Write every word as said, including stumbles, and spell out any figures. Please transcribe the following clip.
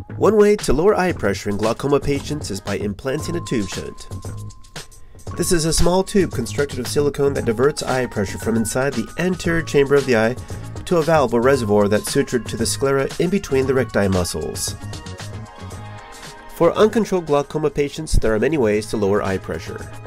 One way to lower eye pressure in glaucoma patients is by implanting a tube shunt. This is a small tube constructed of silicone that diverts eye pressure from inside the anterior chamber of the eye to a valve or reservoir that's sutured to the sclera in between the recti muscles. For uncontrolled glaucoma patients, there are many ways to lower eye pressure.